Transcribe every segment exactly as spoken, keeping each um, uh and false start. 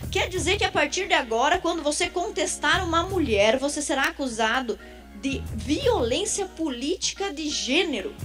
Quer dizer que a partir de agora, quando você contestar uma mulher, você será acusado de violência política de gênero.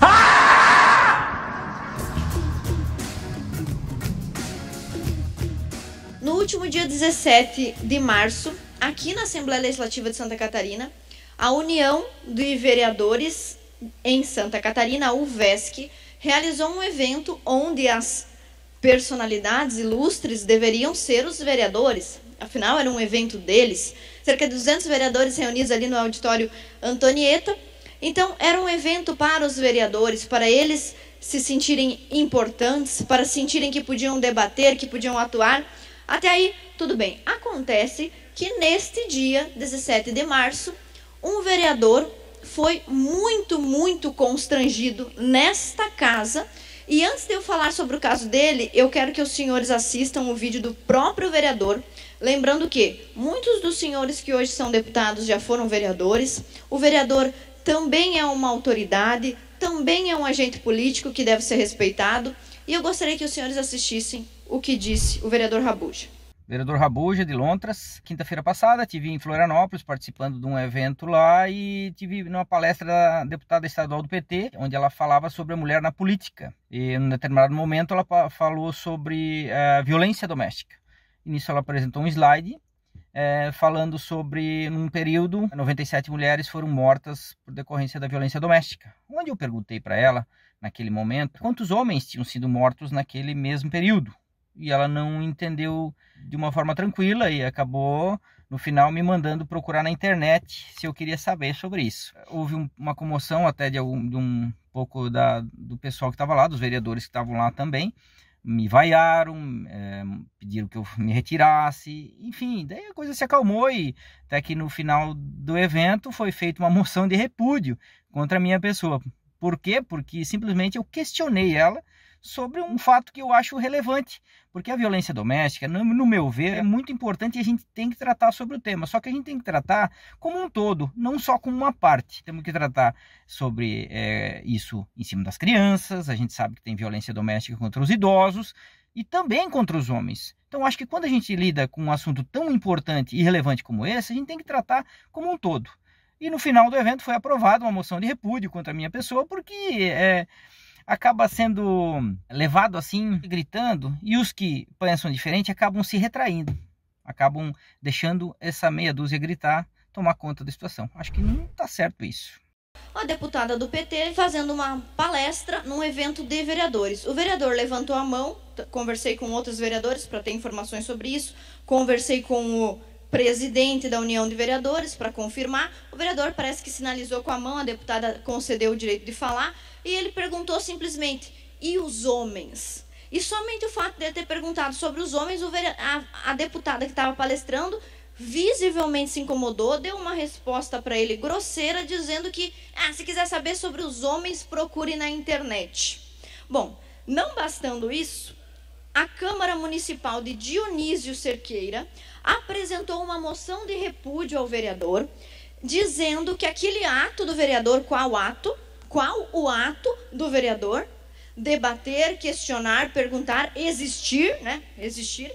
No último dia dezessete de março, aqui na Assembleia Legislativa de Santa Catarina, a União de Vereadores em Santa Catarina, a U V E S C, realizou um evento onde as personalidades ilustres deveriam ser os vereadores. Afinal, era um evento deles. Cerca de duzentos vereadores reunidos ali no auditório Antonieta. Então, era um evento para os vereadores, para eles se sentirem importantes, para sentirem que podiam debater, que podiam atuar. Até aí, tudo bem. Acontece que neste dia, dezessete de março, um vereador foi muito, muito constrangido nesta casa. E antes de eu falar sobre o caso dele, eu quero que os senhores assistam o vídeo do próprio vereador. Lembrando que muitos dos senhores que hoje são deputados já foram vereadores. O vereador também é uma autoridade, também é um agente político que deve ser respeitado. E eu gostaria que os senhores assistissem o que disse o vereador Rabuja. Vereador Rabuja, de Lontras. Quinta-feira passada, estive em Florianópolis participando de um evento lá e tive numa palestra da deputada estadual do P T, onde ela falava sobre a mulher na política. E em um determinado momento ela falou sobre uh, violência doméstica. E nisso ela apresentou um slide uh, falando sobre, num período, noventa e sete mulheres foram mortas por decorrência da violência doméstica. Onde eu perguntei para ela, naquele momento, quantos homens tinham sido mortos naquele mesmo período. E ela não entendeu de uma forma tranquila e acabou, no final, me mandando procurar na internet se eu queria saber sobre isso. Houve um, uma comoção até de, algum, de um pouco da, do pessoal que estava lá, dos vereadores que estavam lá também. Me vaiaram, é, pediram que eu me retirasse, enfim, daí a coisa se acalmou e até que no final do evento foi feita uma moção de repúdio contra a minha pessoa. Por quê? Porque simplesmente eu questionei ela sobre um fato que eu acho relevante, porque a violência doméstica, no meu ver, é muito importante e a gente tem que tratar sobre o tema, só que a gente tem que tratar como um todo, não só como uma parte. Temos que tratar sobre é, isso em cima das crianças, a gente sabe que tem violência doméstica contra os idosos e também contra os homens. Então acho que quando a gente lida com um assunto tão importante e relevante como esse, a gente tem que tratar como um todo. E no final do evento foi aprovada uma moção de repúdio contra a minha pessoa, porque é, acaba sendo levado assim, gritando, e os que pensam diferente acabam se retraindo, acabam deixando essa meia dúzia gritar, tomar conta da situação. Acho que não está certo isso. A deputada do P T fazendo uma palestra num evento de vereadores. O vereador levantou a mão, conversei com outros vereadores para ter informações sobre isso, conversei com o presidente da União de Vereadores para confirmar. O vereador parece que sinalizou com a mão, a deputada concedeu o direito de falar, e ele perguntou simplesmente, e os homens? E somente o fato de ele ter perguntado sobre os homens, o vereador, a, a deputada que estava palestrando visivelmente se incomodou, deu uma resposta para ele grosseira, dizendo que, ah, se quiser saber sobre os homens, procure na internet. Bom, não bastando isso, a Câmara Municipal de Dionísio Cerqueira apresentou uma moção de repúdio ao vereador, dizendo que aquele ato do vereador, qual ato? Qual o ato do vereador? Debater, questionar, perguntar, existir, né? Existir.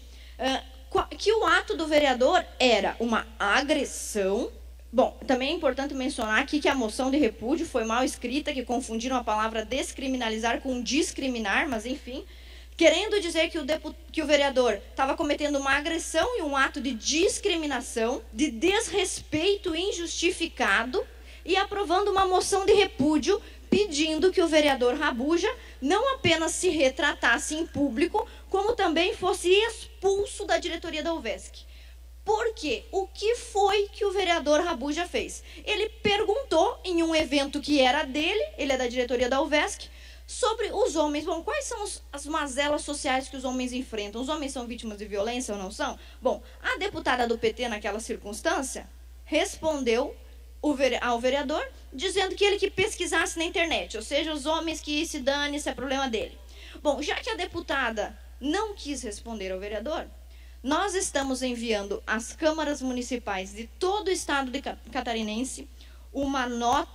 Uh, que o ato do vereador era uma agressão. Bom, também é importante mencionar aqui que a moção de repúdio foi mal escrita, que confundiram a palavra descriminalizar com discriminar, mas enfim, querendo dizer que o, que o vereador estava cometendo uma agressão e um ato de discriminação, de desrespeito injustificado, e aprovando uma moção de repúdio pedindo que o vereador Rabuja não apenas se retratasse em público, como também fosse expulso da diretoria da U V E S C. Por quê? O que foi que o vereador Rabuja fez? Ele perguntou em um evento que era dele, ele é da diretoria da U V E S C, sobre os homens. Bom, quais são os, as mazelas sociais que os homens enfrentam? Os homens são vítimas de violência ou não são? Bom, a deputada do P T naquela circunstância respondeu o vere, ao vereador dizendo que ele que pesquisasse na internet, ou seja, os homens que se dane, isso é problema dele. Bom, já que a deputada não quis responder ao vereador, nós estamos enviando às câmaras municipais de todo o estado de catarinense uma nota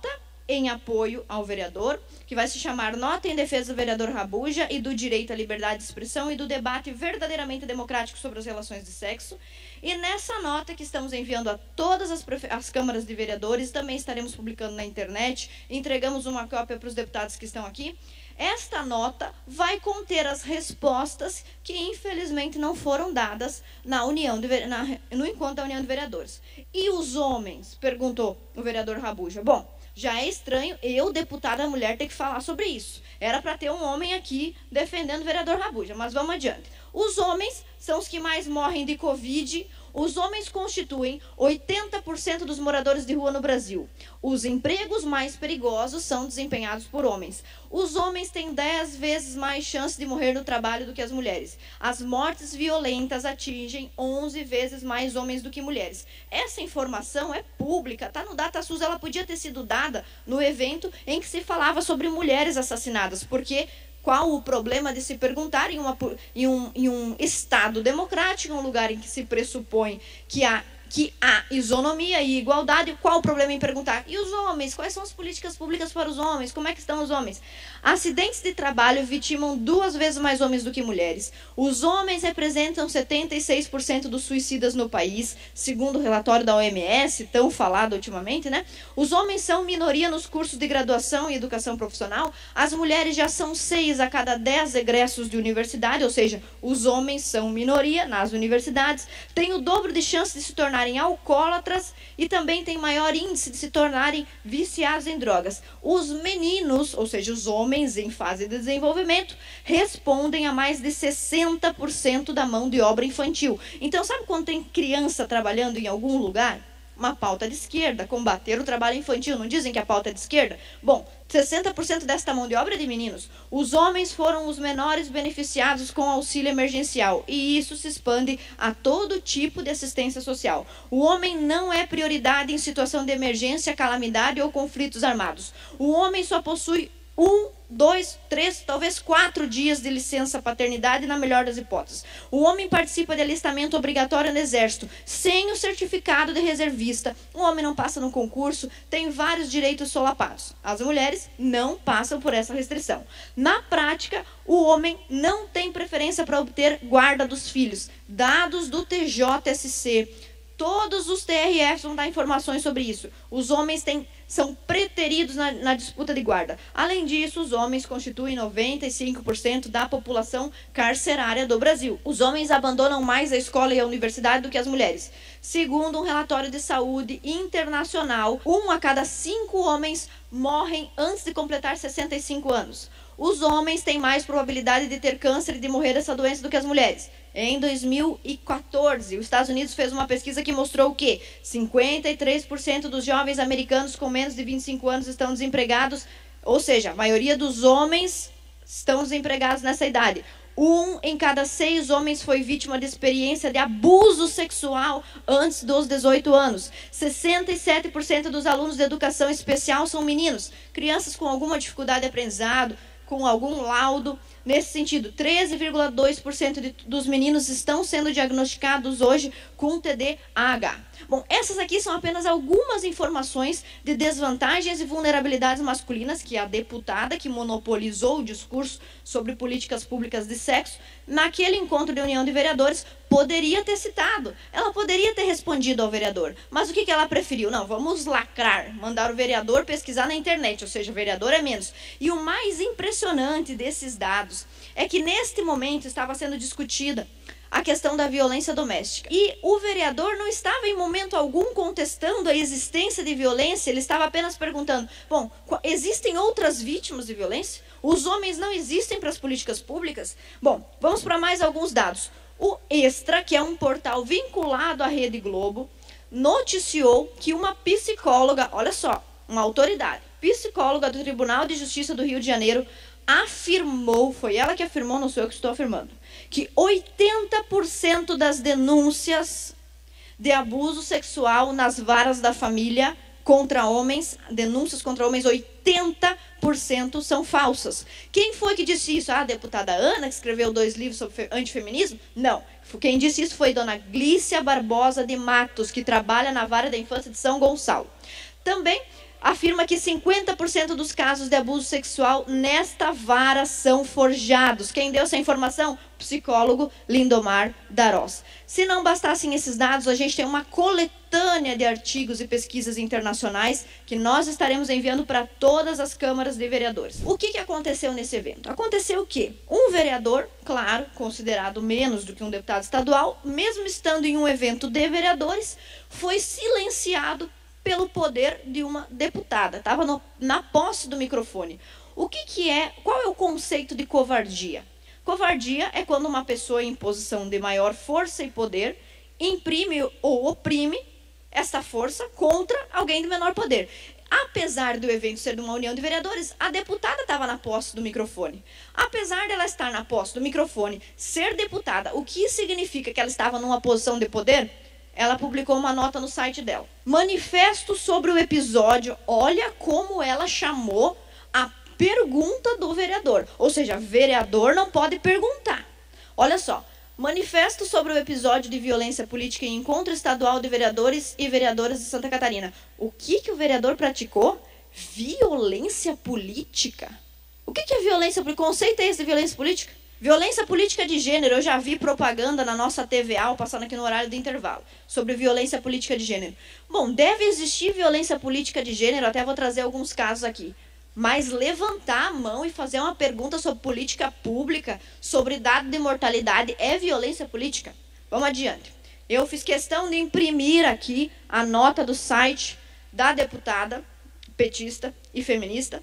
em apoio ao vereador, que vai se chamar Nota em Defesa do Vereador Rabuja e do Direito à Liberdade de Expressão e do Debate Verdadeiramente Democrático sobre as Relações de Sexo. E nessa nota que estamos enviando a todas as, as câmaras de vereadores, também estaremos publicando na internet, entregamos uma cópia para os deputados que estão aqui. Esta nota vai conter as respostas que, infelizmente, não foram dadas na união de, na, no encontro da União de Vereadores. E os homens? Perguntou o vereador Rabuja. Bom, já é estranho eu, deputada mulher, ter que falar sobre isso. Era para ter um homem aqui defendendo o vereador Rabuja, mas vamos adiante. Os homens são os que mais morrem de Covid. Os homens constituem oitenta por cento dos moradores de rua no Brasil. Os empregos mais perigosos são desempenhados por homens. Os homens têm dez vezes mais chance de morrer no trabalho do que as mulheres. As mortes violentas atingem onze vezes mais homens do que mulheres. Essa informação é pública, está no DataSUS. Ela podia ter sido dada no evento em que se falava sobre mulheres assassinadas, porque... qual o problema de se perguntar em, uma, em, um, em um Estado democrático, um lugar em que se pressupõe que há, que há isonomia e igualdade, qual o problema em perguntar? E os homens? Quais são as políticas públicas para os homens? Como é que estão os homens? Acidentes de trabalho vitimam duas vezes mais homens do que mulheres. Os homens representam setenta e seis por cento dos suicidas no país, segundo o relatório da O M S, tão falado ultimamente, né? Os homens são minoria nos cursos de graduação e educação profissional. As mulheres já são seis a cada dez egressos de universidade, ou seja, os homens são minoria nas universidades, têm o dobro de chances de se tornarem alcoólatras e também têm maior índice de se tornarem viciados em drogas. Os meninos, ou seja, os homens em fase de desenvolvimento, respondem a mais de sessenta por cento da mão de obra infantil. Então, sabe quando tem criança trabalhando em algum lugar? Uma pauta de esquerda, combater o trabalho infantil. Não dizem que a pauta é de esquerda? Bom, sessenta por cento desta mão de obra é de meninos. Os homens foram os menores beneficiados com auxílio emergencial, e isso se expande a todo tipo de assistência social. O homem não é prioridade em situação de emergência, calamidade ou conflitos armados. O homem só possui um, dois, três, talvez quatro dias de licença paternidade, na melhor das hipóteses. O homem participa de alistamento obrigatório no exército, sem o certificado de reservista. O homem não passa no concurso, tem vários direitos solapados. As mulheres não passam por essa restrição. Na prática, o homem não tem preferência para obter guarda dos filhos. Dados do T J S C. Todos os T R Fs vão dar informações sobre isso. Os homens têm, são preteridos na, na disputa de guarda. Além disso, os homens constituem noventa e cinco por cento da população carcerária do Brasil. Os homens abandonam mais a escola e a universidade do que as mulheres. Segundo um relatório de saúde internacional, um a cada cinco homens morrem antes de completar sessenta e cinco anos. Os homens têm mais probabilidade de ter câncer e de morrer dessa doença do que as mulheres. Em dois mil e quatorze, os Estados Unidos fez uma pesquisa que mostrou que cinquenta e três por cento dos jovens americanos com menos de vinte e cinco anos estão desempregados, ou seja, a maioria dos homens estão desempregados nessa idade. Um em cada seis homens foi vítima de experiência de abuso sexual antes dos dezoito anos. sessenta e sete por cento dos alunos de educação especial são meninos, crianças com alguma dificuldade de aprendizado, com algum laudo. Nesse sentido, treze vírgula dois por cento de, dos meninos estão sendo diagnosticados hoje com T D A H. Bom, essas aqui são apenas algumas informações de desvantagens e vulnerabilidades masculinas que a deputada que monopolizou o discurso sobre políticas públicas de sexo, naquele encontro de união de vereadores, poderia ter citado. Ela poderia ter respondido ao vereador. Mas o que, que ela preferiu? Não, vamos lacrar, mandar o vereador pesquisar na internet, ou seja, o vereador é menos. E o mais impressionante desses dados é que neste momento estava sendo discutida a questão da violência doméstica. E o vereador não estava em momento algum contestando a existência de violência, ele estava apenas perguntando, bom, existem outras vítimas de violência? Os homens não existem para as políticas públicas? Bom, vamos para mais alguns dados. O Extra, que é um portal vinculado à Rede Globo, noticiou que uma psicóloga, olha só, uma autoridade, psicóloga do Tribunal de Justiça do Rio de Janeiro, afirmou, foi ela que afirmou, não sou eu que estou afirmando, que oitenta por cento das denúncias de abuso sexual nas varas da família contra homens, denúncias contra homens, oitenta por cento são falsas. Quem foi que disse isso? Ah, a deputada Ana, que escreveu dois livros sobre antifeminismo? Não. Quem disse isso foi dona Glícia Barbosa de Matos, que trabalha na vara da infância de São Gonçalo. Também afirma que cinquenta por cento dos casos de abuso sexual nesta vara são forjados. Quem deu essa informação? Psicólogo Lindomar Darós. Se não bastassem esses dados, a gente tem uma coletânea de artigos e pesquisas internacionais que nós estaremos enviando para todas as câmaras de vereadores. O que, que aconteceu nesse evento? Aconteceu o quê? Um vereador, claro, considerado menos do que um deputado estadual, mesmo estando em um evento de vereadores, foi silenciado pelo poder de uma deputada. Estava na posse do microfone. O que, que é, qual é o conceito de covardia? Covardia é quando uma pessoa em posição de maior força e poder imprime ou oprime essa força contra alguém de menor poder. Apesar do evento ser de uma união de vereadores, a deputada estava na posse do microfone. Apesar dela estar na posse do microfone, ser deputada, o que significa que ela estava numa posição de poder? Ela publicou uma nota no site dela. Manifesto sobre o episódio. Olha como ela chamou a pergunta do vereador. Ou seja, vereador não pode perguntar. Olha só. Manifesto sobre o episódio de violência política em encontro estadual de vereadores e vereadoras de Santa Catarina. O que, que o vereador praticou? Violência política. O que, que é violência política? O conceito é esse de violência política? Violência política de gênero, eu já vi propaganda na nossa T V A, passando aqui no horário do intervalo, sobre violência política de gênero. Bom, deve existir violência política de gênero, até vou trazer alguns casos aqui. Mas levantar a mão e fazer uma pergunta sobre política pública, sobre dado de mortalidade, é violência política? Vamos adiante. Eu fiz questão de imprimir aqui a nota do site da deputada petista e feminista,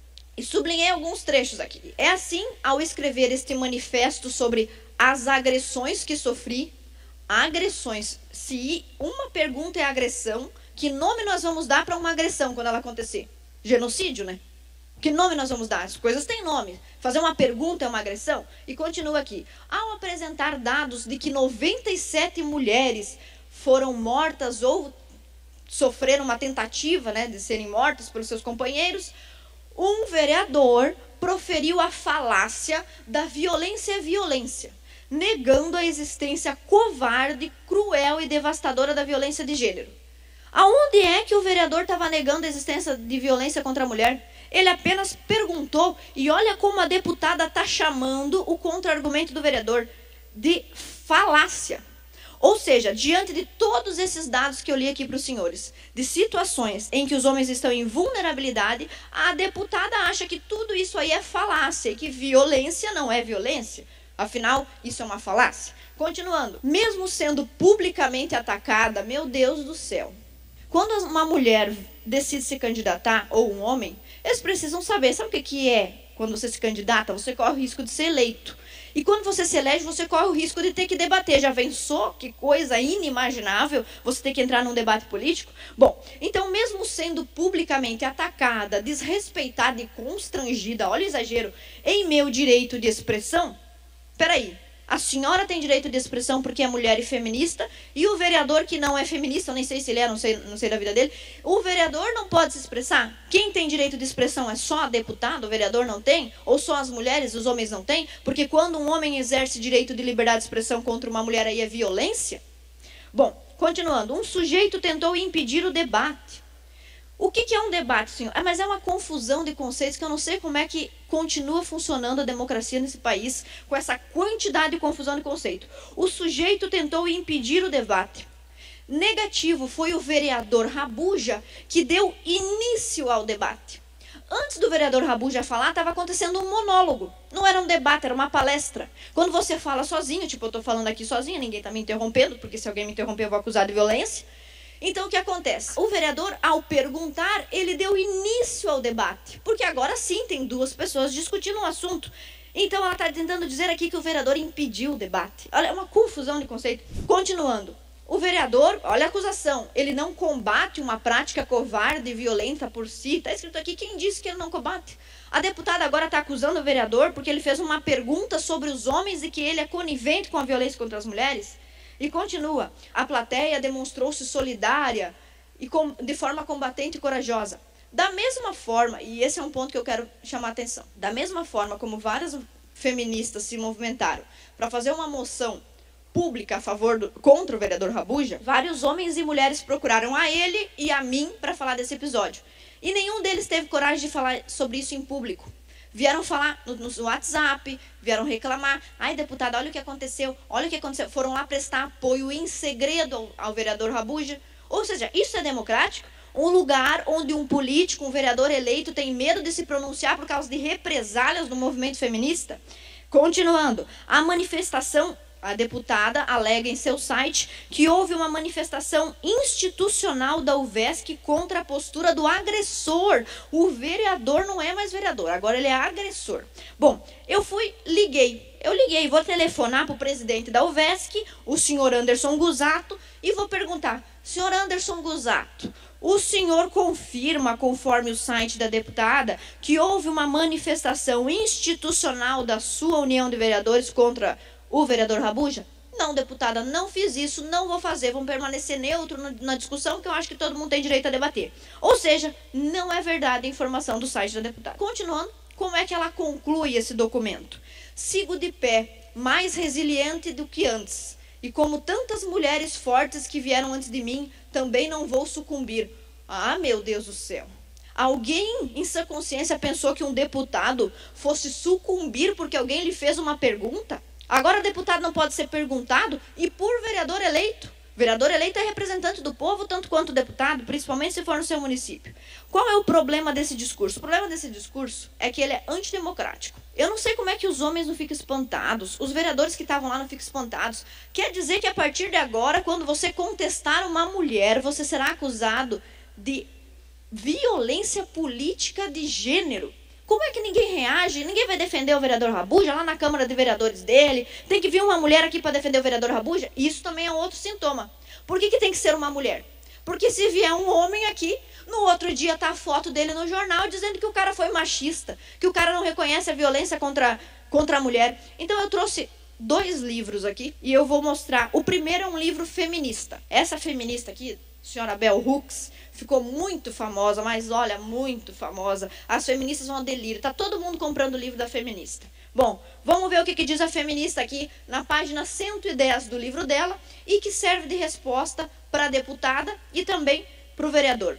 e sublinhei alguns trechos aqui. É assim, ao escrever este manifesto sobre as agressões que sofri, agressões, se uma pergunta é agressão, que nome nós vamos dar para uma agressão quando ela acontecer? Genocídio, né? Que nome nós vamos dar? As coisas têm nome. Fazer uma pergunta é uma agressão? E continua aqui. Ao apresentar dados de que noventa e sete mulheres foram mortas ou sofreram uma tentativa, né, de serem mortas pelos seus companheiros, um vereador proferiu a falácia da violência é violência, negando a existência covarde, cruel e devastadora da violência de gênero. Aonde é que o vereador estava negando a existência de violência contra a mulher? Ele apenas perguntou, e olha como a deputada está chamando o contra-argumento do vereador de falácia. Ou seja, diante de todos esses dados que eu li aqui para os senhores, de situações em que os homens estão em vulnerabilidade, a deputada acha que tudo isso aí é falácia e que violência não é violência. Afinal, isso é uma falácia. Continuando, mesmo sendo publicamente atacada, meu Deus do céu, quando uma mulher decide se candidatar, ou um homem, eles precisam saber, sabe o que que é quando você se candidata? Você corre o risco de ser eleito. E quando você se elege, você corre o risco de ter que debater. Já pensou? Que coisa inimaginável você ter que entrar num debate político? Bom, então mesmo sendo publicamente atacada, desrespeitada e constrangida, olha o exagero, em meu direito de expressão, peraí, a senhora tem direito de expressão porque é mulher e feminista, e o vereador que não é feminista, eu nem sei se ele é, não sei, não sei da vida dele, o vereador não pode se expressar? Quem tem direito de expressão é só a deputada, o vereador não tem? Ou só as mulheres, os homens não têm? Porque quando um homem exerce direito de liberdade de expressão contra uma mulher, aí é violência? Bom, continuando, um sujeito tentou impedir o debate. O que, que é um debate, senhor? Ah, mas é uma confusão de conceitos que eu não sei como é que continua funcionando a democracia nesse país com essa quantidade de confusão de conceito. O sujeito tentou impedir o debate. Negativo foi o vereador Rabuja que deu início ao debate. Antes do vereador Rabuja falar, estava acontecendo um monólogo. Não era um debate, era uma palestra. Quando você fala sozinho, tipo, eu estou falando aqui sozinha, ninguém está me interrompendo, porque se alguém me interromper eu vou acusar de violência. Então, o que acontece? O vereador, ao perguntar, ele deu início ao debate. Porque agora sim tem duas pessoas discutindo um assunto. Então, ela está tentando dizer aqui que o vereador impediu o debate. Olha, é uma confusão de conceito. Continuando. O vereador, olha a acusação, ele não combate uma prática covarde e violenta por si. Está escrito aqui, quem disse que ele não combate? A deputada agora está acusando o vereador porque ele fez uma pergunta sobre os homens e que ele é conivente com a violência contra as mulheres. E continua, a plateia demonstrou-se solidária e com, de forma combatente e corajosa. Da mesma forma, e esse é um ponto que eu quero chamar a atenção, da mesma forma como várias feministas se movimentaram para fazer uma moção pública a favor do, contra o vereador Rabujah, vários homens e mulheres procuraram a ele e a mim para falar desse episódio. E nenhum deles teve coragem de falar sobre isso em público. Vieram falar no, no WhatsApp, vieram reclamar. Ai, deputada, olha o que aconteceu, olha o que aconteceu. Foram lá prestar apoio em segredo ao, ao vereador Rabujah. Ou seja, isso é democrático? Um lugar onde um político, um vereador eleito, tem medo de se pronunciar por causa de represálias do movimento feminista? Continuando, a manifestação, a deputada alega em seu site que houve uma manifestação institucional da U V E S C contra a postura do agressor. O vereador não é mais vereador, agora ele é agressor. Bom, eu fui, liguei, eu liguei, vou telefonar para o presidente da U V E S C, o senhor Anderson Gusato, e vou perguntar, senhor Anderson Gusato, o senhor confirma, conforme o site da deputada, que houve uma manifestação institucional da sua União de Vereadores contra o vereador Rabujah? Não, deputada, não fiz isso, não vou fazer, vamos permanecer neutro na discussão, porque eu acho que todo mundo tem direito a debater. Ou seja, não é verdade a informação do site da deputada. Continuando, como é que ela conclui esse documento? Sigo de pé, mais resiliente do que antes. E como tantas mulheres fortes que vieram antes de mim, também não vou sucumbir. Ah, meu Deus do céu. Alguém em sua consciência pensou que um deputado fosse sucumbir porque alguém lhe fez uma pergunta? Agora deputado não pode ser perguntado e por vereador eleito. Vereador eleito é representante do povo, tanto quanto deputado, principalmente se for no seu município. Qual é o problema desse discurso? O problema desse discurso é que ele é antidemocrático. Eu não sei como é que os homens não ficam espantados, os vereadores que estavam lá não ficam espantados. Quer dizer que a partir de agora, quando você contestar uma mulher, você será acusado de violência política de gênero. Como é que ninguém reage? Ninguém vai defender o vereador Rabujah lá na Câmara de Vereadores dele? Tem que vir uma mulher aqui para defender o vereador Rabujah? Isso também é um outro sintoma. Por que que tem que ser uma mulher? Porque se vier um homem aqui, no outro dia tá a foto dele no jornal dizendo que o cara foi machista, que o cara não reconhece a violência contra, contra a mulher. Então eu trouxe dois livros aqui e eu vou mostrar. O primeiro é um livro feminista. Essa feminista aqui, senhora Bell Hooks, ficou muito famosa, mas olha, muito famosa. As feministas vão ao delírio. Tá todo mundo comprando o livro da feminista. Bom, vamos ver o que, que diz a feminista aqui na página cento e dez do livro dela e que serve de resposta para a deputada e também para o vereador.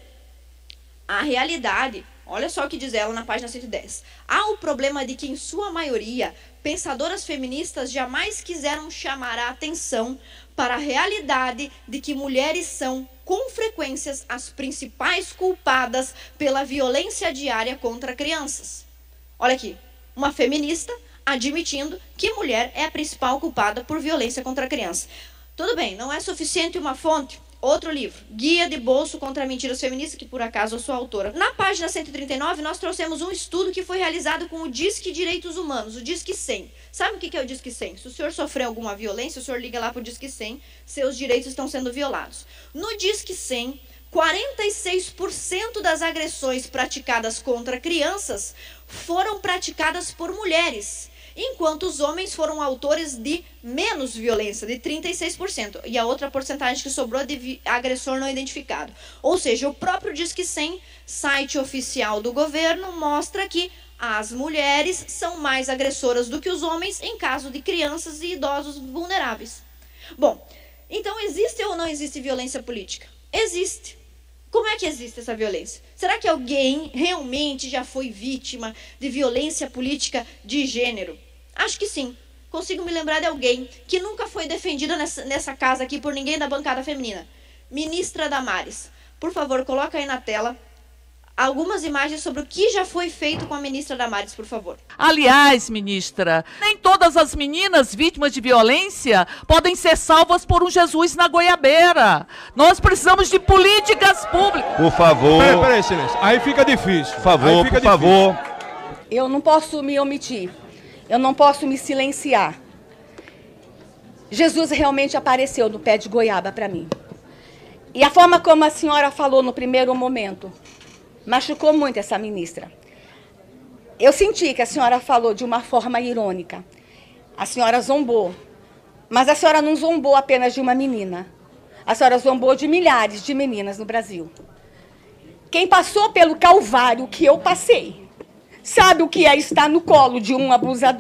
A realidade, olha só o que diz ela na página cento e dez. Há o problema de que, em sua maioria, pensadoras feministas jamais quiseram chamar a atenção para a realidade de que mulheres são, com frequências, as principais culpadas pela violência diária contra crianças. Olha aqui, uma feminista admitindo que mulher é a principal culpada por violência contra a criança. Tudo bem, não é suficiente uma fonte? Outro livro, Guia de Bolso contra Mentiras Feministas, que por acaso eu sou autora. Na página cento e trinta e nove, nós trouxemos um estudo que foi realizado com o Disque Direitos Humanos, o Disque cem. Sabe o que é o Disque cem? Se o senhor sofreu alguma violência, o senhor liga lá para o Disque cem, seus direitos estão sendo violados. No Disque cem, quarenta e seis por cento das agressões praticadas contra crianças foram praticadas por mulheres, enquanto os homens foram autores de menos violência, de trinta e seis por cento. E a outra porcentagem que sobrou é de agressor não identificado. Ou seja, o próprio Disque cem, site oficial do governo, mostra que as mulheres são mais agressoras do que os homens em caso de crianças e idosos vulneráveis. Bom, então existe ou não existe violência política? Existe. Como é que existe essa violência? Será que alguém realmente já foi vítima de violência política de gênero? Acho que sim. Consigo me lembrar de alguém que nunca foi defendida nessa, nessa casa aqui por ninguém da bancada feminina. Ministra Damares. Por favor, coloca aí na tela algumas imagens sobre o que já foi feito com a ministra Damares, por favor. Aliás, ministra, nem todas as meninas vítimas de violência podem ser salvas por um Jesus na goiabeira. Nós precisamos de políticas públicas. Por favor. Peraí, peraí, silêncio. Aí fica difícil. Por favor, por favor. Eu não posso me omitir. Eu não posso me silenciar. Jesus realmente apareceu no pé de goiaba para mim. E a forma como a senhora falou no primeiro momento machucou muito essa ministra. Eu senti que a senhora falou de uma forma irônica. A senhora zombou. Mas a senhora não zombou apenas de uma menina. A senhora zombou de milhares de meninas no Brasil. Quem passou pelo calvário que eu passei, sabe o que é estar no colo de um abusador.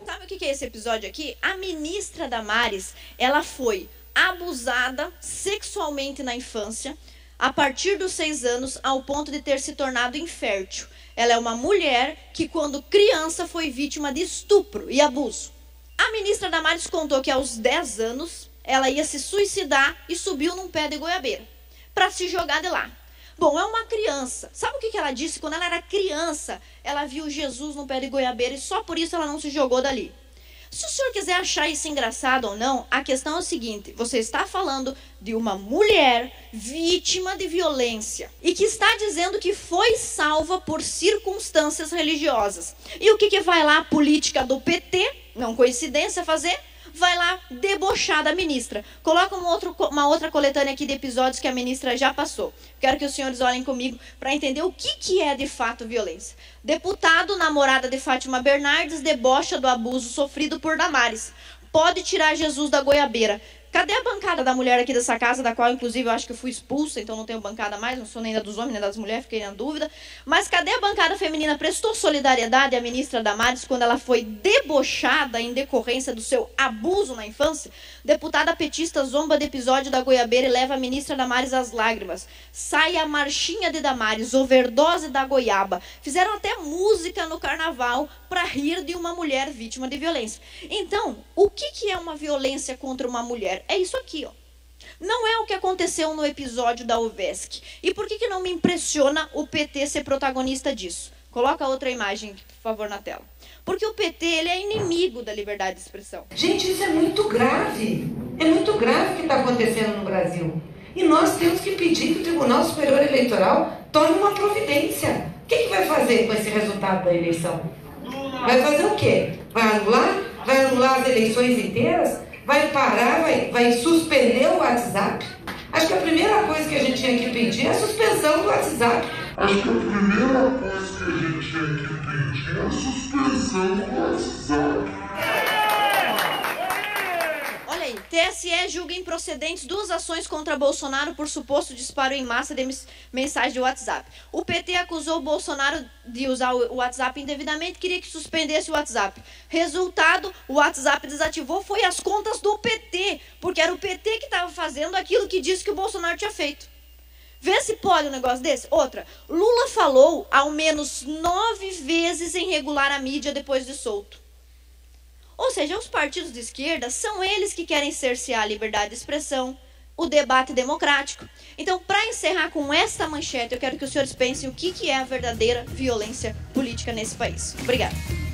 Sabe o que é esse episódio aqui? A ministra Damares, ela foi abusada sexualmente na infância, a partir dos seis anos, ao ponto de ter se tornado infértil. Ela é uma mulher que, quando criança, foi vítima de estupro e abuso. A ministra Damares contou que, aos dez anos, ela ia se suicidar e subiu num pé de goiabeira para se jogar de lá. Bom, é uma criança. Sabe o que ela disse? Quando ela era criança, ela viu Jesus no pé de goiabeira e só por isso ela não se jogou dali. Se o senhor quiser achar isso engraçado ou não, a questão é o seguinte: você está falando de uma mulher vítima de violência e que está dizendo que foi salva por circunstâncias religiosas. E o que, que vai lá a política do P T, não coincidência fazer? Vai lá debochar da ministra. Coloca um outro, uma outra coletânea aqui de episódios que a ministra já passou. Quero que os senhores olhem comigo para entender o que, que é de fato violência. Deputado, namorada de Fátima Bernardes, debocha do abuso sofrido por Damares. Pode tirar Jesus da goiabeira. Cadê a bancada da mulher aqui dessa casa, da qual, inclusive, eu acho que eu fui expulsa, então não tenho bancada mais, não sou nem da dos homens, nem das mulheres, fiquei na dúvida. Mas cadê a bancada feminina? Prestou solidariedade à ministra Damares quando ela foi debochada em decorrência do seu abuso na infância? Deputada petista zomba de episódio da goiabeira e leva a ministra Damares às lágrimas. Sai a marchinha de Damares, overdose da goiaba. Fizeram até música no carnaval para rir de uma mulher vítima de violência. Então, o que, que é uma violência contra uma mulher? É isso aqui, ó. Não é o que aconteceu no episódio da U V E S C. E por que, que não me impressiona o P T ser protagonista disso? Coloca outra imagem, por favor, na tela. Porque o P T, ele é inimigo da liberdade de expressão. Gente, isso é muito grave. É muito grave o que está acontecendo no Brasil. E nós temos que pedir que o Tribunal Superior Eleitoral tome uma providência. O que, que vai fazer com esse resultado da eleição? Vai fazer o quê? Vai anular? Vai anular as eleições inteiras? Vai parar, vai, vai suspender o WhatsApp? Acho que a primeira coisa que a gente tinha que pedir é a suspensão do WhatsApp. Acho que a primeira coisa que a gente tinha que pedir é a suspensão do WhatsApp. Olha aí, T S E julga improcedentes duas ações contra Bolsonaro por suposto disparo em massa de mensagem de WhatsApp. O P T acusou o Bolsonaro de usar o WhatsApp indevidamente e queria que suspendesse o WhatsApp. Resultado, o WhatsApp desativou foi as contas do P T, porque era o P T que estava fazendo aquilo que disse que o Bolsonaro tinha feito. Vê se pode um negócio desse. Outra, Lula falou ao menos nove vezes em regular a mídia depois de solto. Ou seja, os partidos de esquerda são eles que querem cercear a liberdade de expressão, o debate democrático. Então, para encerrar com esta manchete, eu quero que os senhores pensem o que é a verdadeira violência política nesse país. Obrigada.